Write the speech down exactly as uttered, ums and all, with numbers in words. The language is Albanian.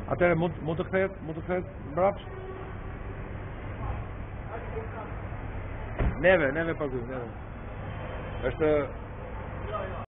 Atëherë mund mund të kthehet, mund të kthehet mbrapsht? Neve, neve pagu, neve. Është